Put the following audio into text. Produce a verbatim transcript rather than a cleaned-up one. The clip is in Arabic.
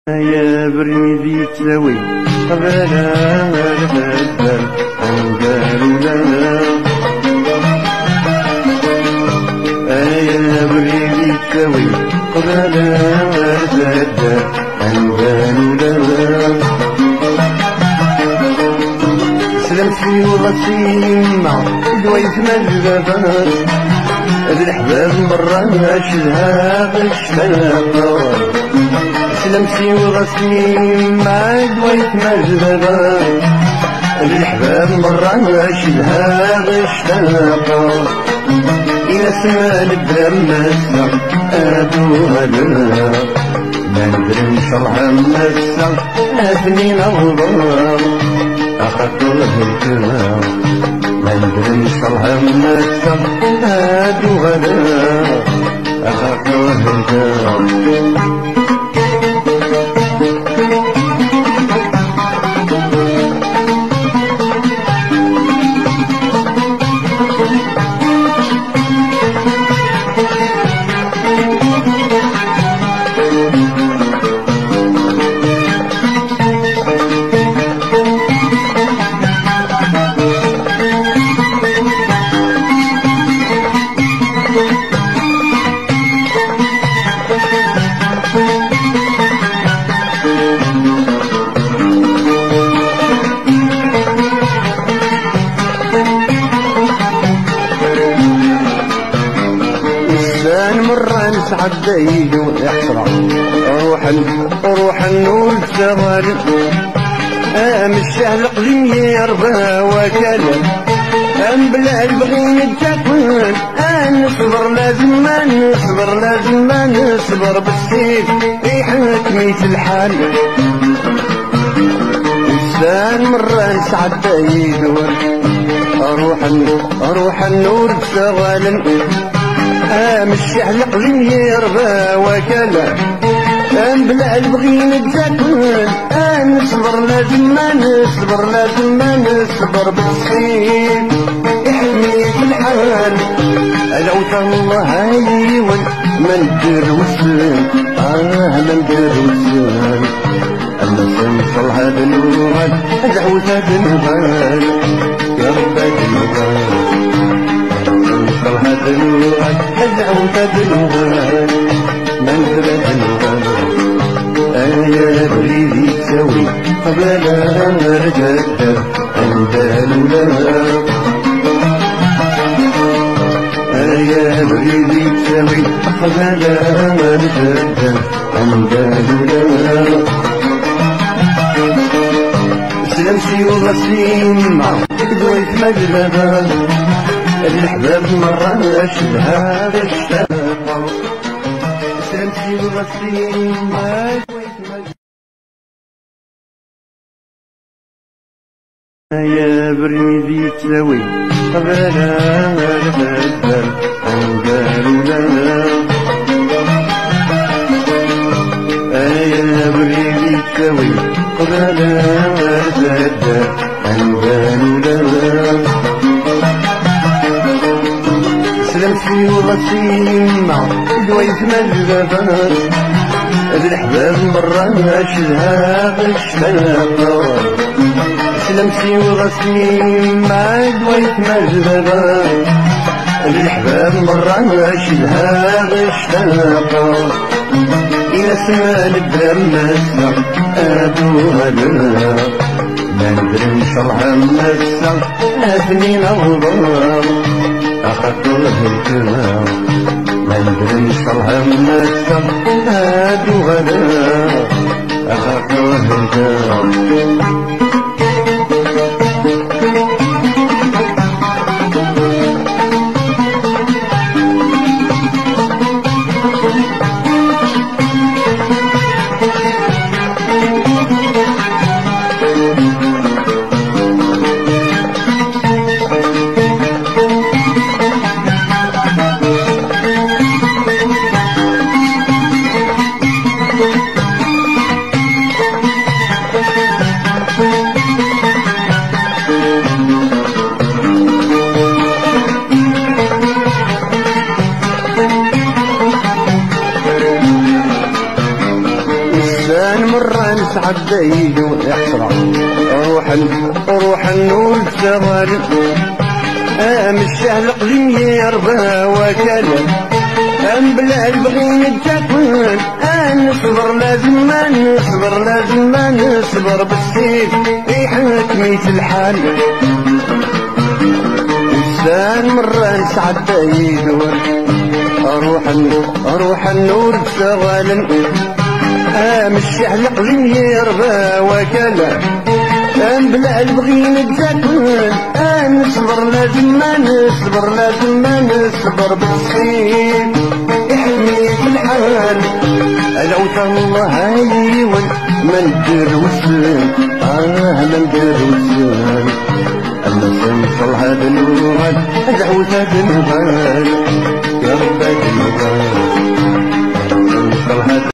يا برميدي تساوي قبالا الهدال أنقالوا لنا يا برميدي تساوي قبالا الهدال أنقالوا لنا سلمتي وغسيمة دويت مجدبات الأحباب مرة شدها بالشفاقة سلمتي وغسيم ما دويت مجدبا الأحباب مرة شدها بالشفاقة إلى سمال الدرمسة أدوها لنا ما ندري نشرها مسة أثني نظر أخطوه الكلام ما ندري نشرها مسة أدوها لنا أخطوه الكلام نسعد ايدو يحصر روح روح النور الزغال ام الشهل قليم يربى وكذا ام بلا البغي نتاكل ان نصبر لازم ما نصبر لازم ما نصبر بالسيف ريحة ميت الحال انسان مرة نسعد ايدو روح روح النور الزغال ام الشحل قليم يربى وكلا ام بلا البغي نتاكل ام نصبر لازم ما نصبر لازم ما نصبر بالسيف يحمي في الحال لو الله ايوان ما ندير وسن اه ما ندير وسن اما سنصل هذا الوغال ادعو هذا الوغال يا رب هذا الوغال هذا الوغال ادعو هذا الوغال منزل هذا الوغال يا بريدي تساوي قبالا رجال أندال لنا يا بريدي تساوي قبالا رجال أندال لنا سلمتي وغسيمة دويت مجلبا الأحباب مرة أشبها بالشفاقة سلمتي وغسيم ما دويت مجلبا يا برميدي تساوي قبالا الهدال أنقالوا لنا يا برميدي تساوي قبالا الهدال أنقالوا لنا سلمتي وغسيمة دويت مجدبات الأحباب مرة شدها بالشفاقة سلمتي وغسيمة دويت مجدبات الأحباب مرة شدها بالشفاقة إلى سمال الدرمسة أدوها لنا ما ندري نشرها مسة أثني نظر أخطوه الكلام ما ندري نشرها مسة أدوها لنا أخطوه الكلام Thank you. مرة نسعد يدور يحصر روح روح النور الزغال ام الشهل قديم يربى وكاله ام بلا البغي نتاكل ان نصبر لازم ما نصبر لازم ما نصبر بالسيف يحكمي في الحال إنسان مرة نسعد يدور أروح أروح النور بشغال آم الشحل قلم يربى وكاله آم بلا البغي نتاكل آم نصبر لازم ما نصبر لازم ما نصبر بالسيف يحمي في الحال أدعوت الله أيوان ما ندير وسلم آه ما ندير وسلم أما سنصل هذا الوغال أدعوت هذا الوغال يا رب هذا الوغال سنصل هذا